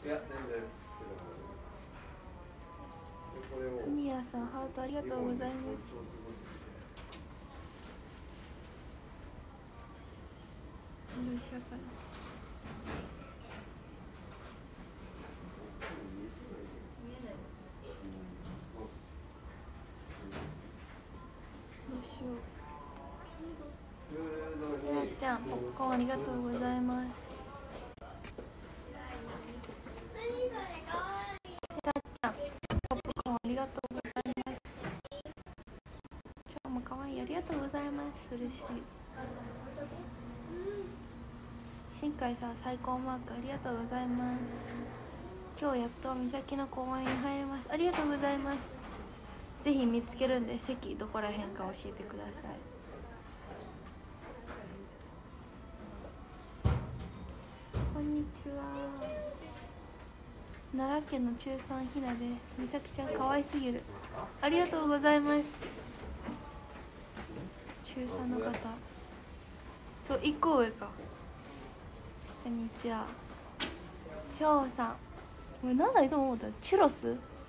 ニアさんハートありがとうございます。どうしようかな。どうしよう。やっちゃんポップコーンありがとうございます。やっちゃんポップコーンありがとうございます。今日も可愛いありがとうございます。嬉しい。新海さん最高マークありがとうございます。今日やっと美咲の公園に入れます。ありがとうございます。ぜひ見つけるんで席どこら辺か教えてください。こんにちは。奈良県の中3ひなです。美咲ちゃん可愛すぎる。ありがとうございます。中3の方、そう1個上か。こんにちは。ひょうさん、これなんだいつも思ったらチュロス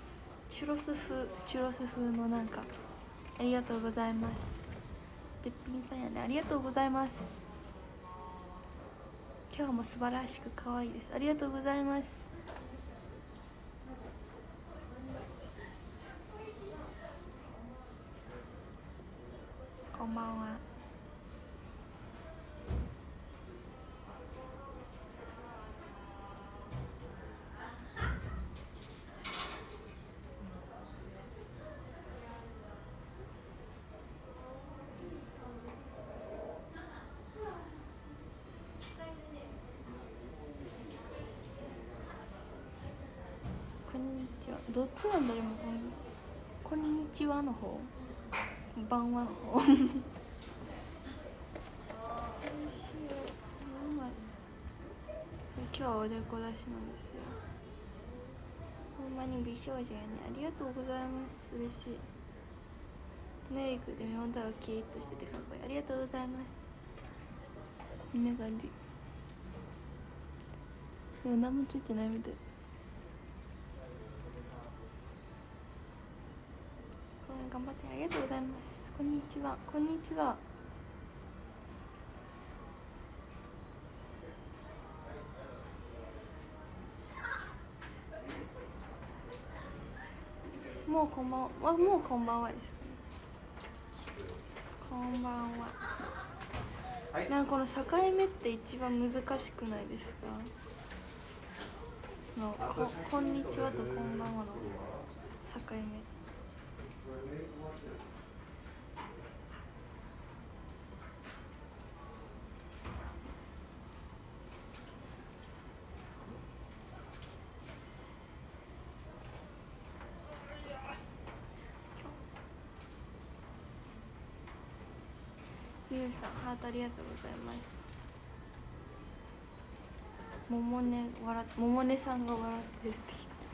風のなんかありがとうございます。べっぴんさんやね、ありがとうございます。今日も素晴らしく可愛いです。ありがとうございます。こんばんは。こんにちは。どっちなんだろう。こんにちはの方、こんばんはの方。どうしよう。今日はおでこ出しなんですよ。ほんまに美少女やね。ありがとうございます。嬉しい。メイクで目元がキリッとしててかっこいい。ありがとうございます。こんな感じ。でも何もついてないみたい。頑張ってありがとうございます。こんにちは。こんにちは。もうこんばんは。もうこんばんはですかね。こんばんは。なんかこの境目って一番難しくないですか？こんにちはとこんばんはの境目。ゆうさんハートありがとうございます。ももねさんが笑ってるってきた。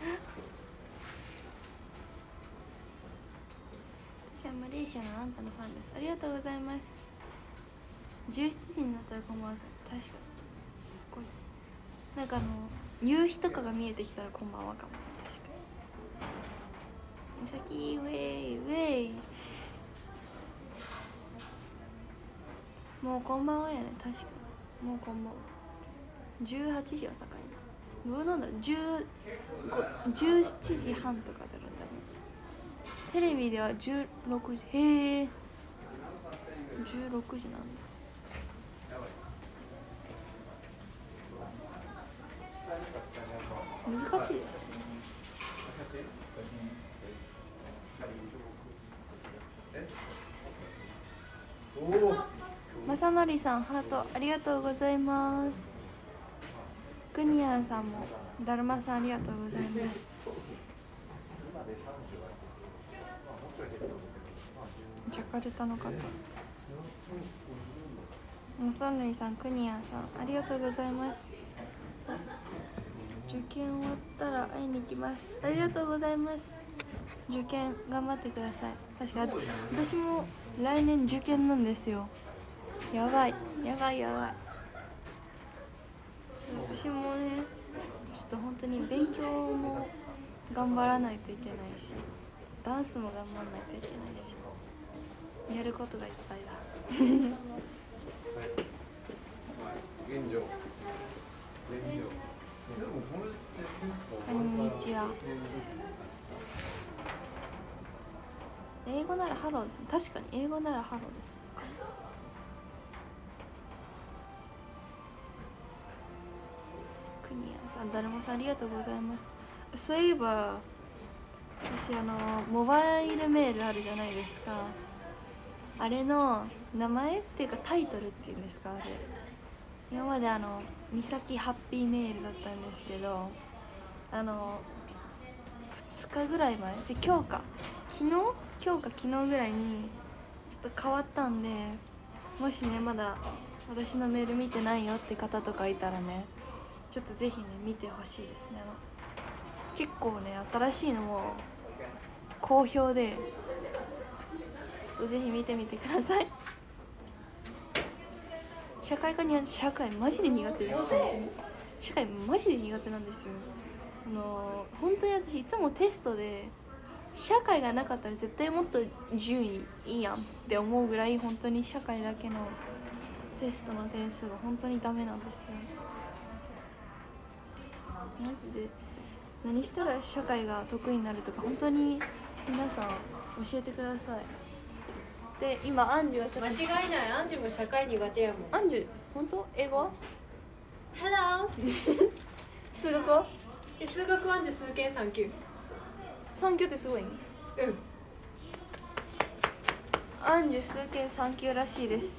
私はマレーシアのあんたのファンです。ありがとうございます。17時になったらこんばんは。確かになんか夕日とかが見えてきたらこんばんはかも。確かに。美咲ウェイウェイ。もうこんばんはやね。確かにもうこんばんは。18時は境にどうなんだ。17時半とかだろ多分。テレビでは16時。へえ、16時なんだ。難しいですよね。まさのりさんハートありがとうございます。クニアンさんもだるまさんありがとうございます。ジャカルタの方。まさのりさん、クニアンさんありがとうございます。受験終わったら会いに行きます。ありがとうございます。受験頑張ってください。確か私も来年受験なんですよ。やばい。私もね、ちょっと本当に勉強も頑張らないといけないし、ダンスも頑張らないといけないし、やることがいっぱいだ。こんにちは。英語ならハローです。確かに英語ならハローです。クニアさん、だるまさんありがとうございます。そういえば私モバイルメールあるじゃないですか。あれの名前っていうかタイトルっていうんですか。あれ今までみさきハッピーメールだったんですけど、2日ぐらい前じゃ今日か昨日ぐらいにちょっと変わったんで、もしねまだ私のメール見てないよって方とかいたらね、ちょっとぜひね見てほしいですね。結構ね新しいのも好評で、ちょっとぜひ見てみてください。社会科には社会マジで苦手です。社会マジで苦手なんですよ。本当に私いつもテストで社会がなかったら絶対もっと順位いいやんって思うぐらい、本当に社会だけのテストの点数が本当にダメなんですよ。マジで何したら社会が得意になるとか本当に皆さん教えてください。で今アンジュはちょっと間違いない、アンジュも社会苦手やもん。 アンジュ本当英語は Hello 数学は数学アンジュ数検3級。 3級ってすごいん？アンジュ数検3級らしいです。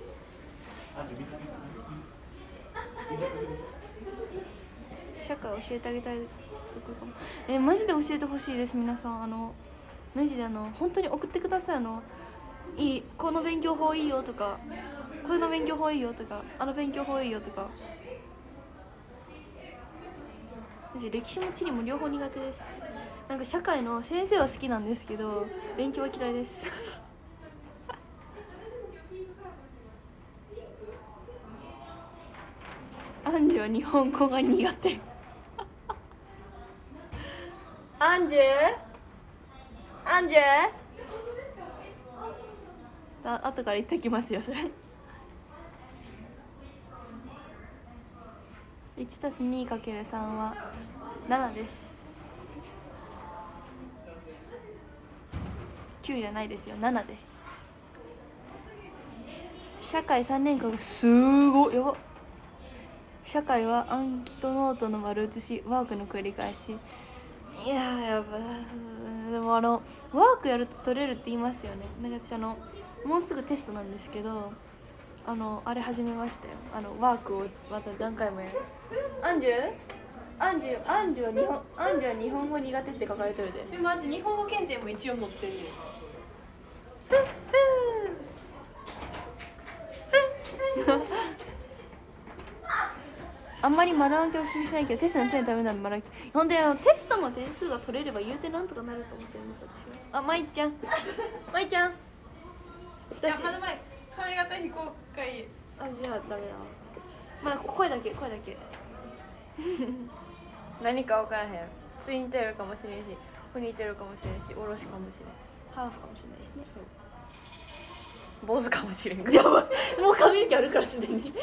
社会教えてあげたいとこかも。マジで教えてほしいです皆さん。マジで本当に送ってください。いいこの勉強法いいよとか、この勉強法いいよとか、勉強法いいよとか。私歴史も地理も両方苦手です。なんか社会の先生は好きなんですけど勉強は嫌いですアンジュは日本語が苦手アンジュ後から言っておきますよそれ。1+2×3 は7です。9じゃないですよ、7です。社会3年間がすごいやば。社会は暗記とノートの丸写し、ワークの繰り返し。いややばい。でもワークやると取れるって言いますよね。なんか私もうすぐテストなんですけど、あれ始めましたよ。ワークをまた何回もやる。アンジュは日本語苦手って書かれてるで。 でもアンジュ日本語検定も一応持ってるね。 あんまり丸暗記をおすすめしないけど、テストの点のためなら丸暗記。ほんでテストの点数が取れれば言うてなんとかなると思ってるんです私は。あ、まいちゃん私前髪型非公開。 あ、じゃあダメだ。まあ声だけ何か分からへん。ツインテールかもしれんし、ポニーテールかもしれんし、おろしかもしれん、ハーフかもしれないしね。坊主かもしれん。やばい、もう髪の毛あるからすでに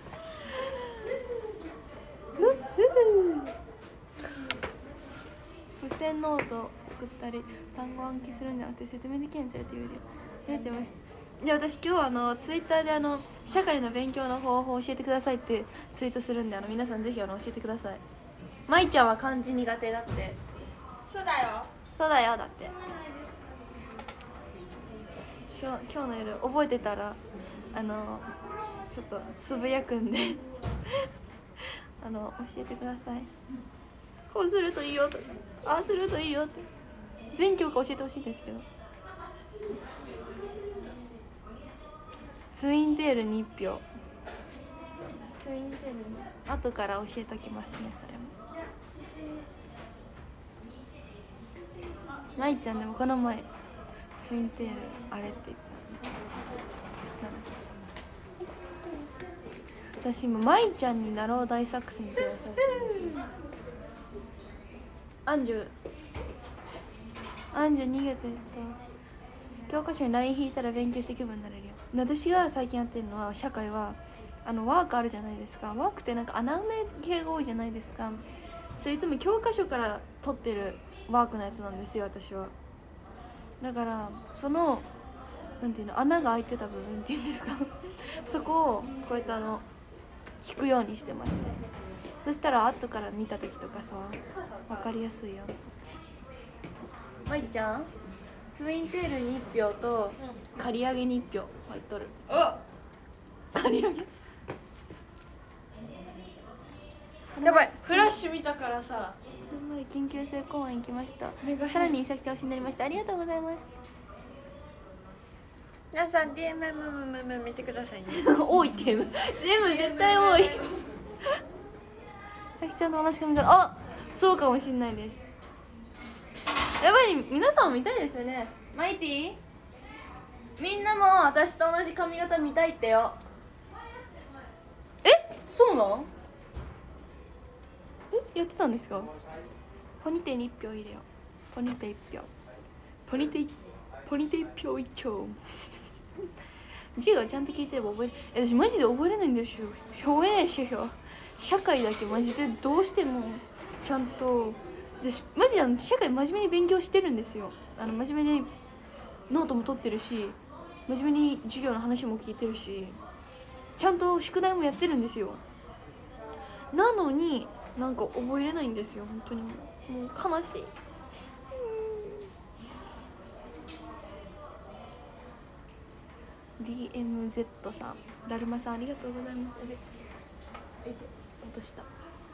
付箋ノート作ったり単語暗記するんじゃなくて説明できるんですよって言うでありがとうございます。じゃあ私今日ツイッターで社会の勉強の方法を教えてくださいってツイートするんで皆さんぜひ教えてください。まいちゃんは漢字苦手だって。 そうだよだって今日の夜覚えてたらちょっとつぶやくんで教えてください。こうするといいよとか、ああするといいよって全教科教えてほしいんですけど。ツインテールに1票。ツインテールに後から教えておきますね。それもまいちゃんでもこの前ツインテールあれって言った。私今まいちゃんになろう大作戦ってやつ。 アンジュ逃げて教科書に LINE 引いたら勉強して気分になれるよ。私が最近やってるのは社会はワークあるじゃないですか。ワークってなんか穴埋め系が多いじゃないですか。それいつも教科書から取ってるワークのやつなんですよ私は。だからそのなんていうの穴が開いてた部分っていうんですかそこをこうやって引くようにしてます。そしたら後から見た時とかさ分かりやすいよ。まいちゃんツインテールに1票と刈り上げに1票入っとる。刈り上げやばい、フラッシュ見たからさ。 緊急性公演行きました。さらに美咲ちゃん推しになりました。ありがとうございます。 皆さん DM 見てくださいね。 多いって全部絶対多い美咲ちゃんと同じ髪型。あ、そうかもしれないです。やっぱり皆さんも見たいですよね。マイティみんなも私と同じ髪型見たいってよ。そうなんやってたんですか。ポニテに1票入れよう。ポニテ1票ポニテ1票一丁字はちゃんと聞いてれば覚える。私マジで覚えれないんですよ。表現しよ社会だけマジでどうしてもちゃんと私マジで社会真面目に勉強してるんですよ。真面目にノートも取ってるし真面目に授業の話も聞いてるしちゃんと宿題もやってるんですよ。なのになんか覚えれないんですよ。本当にもう悲しい。DMZ さん、だるまさんありがとうございます。よいしょ、落とした。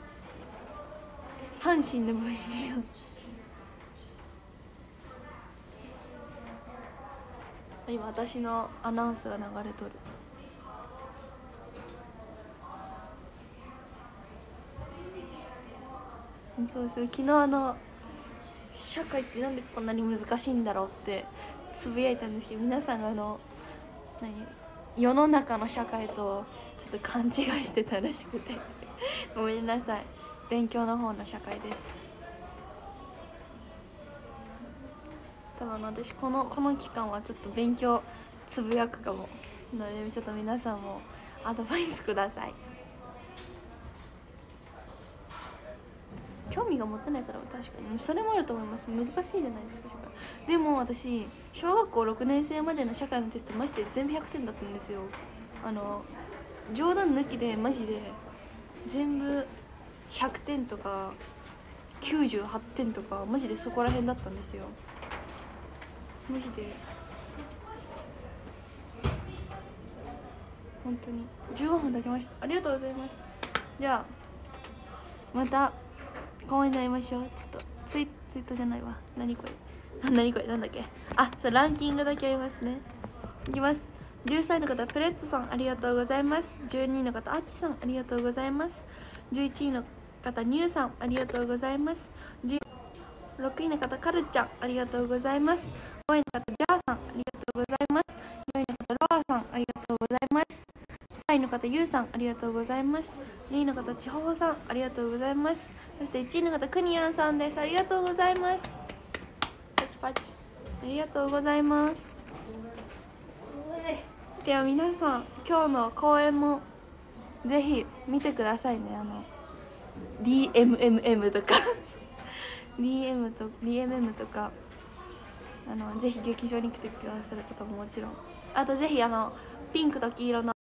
阪神でもいいよ。今私のアナウンスが流れとる。そうです。昨日社会ってなんでこんなに難しいんだろうってつぶやいたんですけど、皆さんが世の中の社会とちょっと勘違いしてたらしくてごめんなさい。勉強の方の社会です。多分私この期間はちょっと勉強つぶやくかもなので、ちょっと皆さんもアドバイスください。興味が持てないから確かにそれもあると思います。難しいじゃないですか社会。でも私小学校6年生までの社会のテストマジで全部100点だったんですよ。冗談抜きでマジで全部100点とか98点とかマジでそこら辺だったんですよ。マジで本当に15分経ちました。ありがとうございます。じゃあまた公園で会いましょう。ちょっとツイートじゃないわ。何これなんだっけ。そうランキングだけありますね。いきます。13位の方プレッツさんありがとうございます。12位の方アッチさんありがとうございます。11位の方ニューさんありがとうございます。6位の方カルちゃんありがとうございます。5位の方ジャーさんありがとうございます。4位の方ロアさんありがとうございます。3位の方ユウさんありがとうございます。2位の方ちほほさんありがとうございます。そして1位の方くにやんさんです。ありがとうございます。パチパチありがとうございます。では皆さん今日の公演もぜひ見てくださいね。DMMM とかDMM とかぜひ劇場に来てくださる方ももちろん、あとぜひピンクと黄色の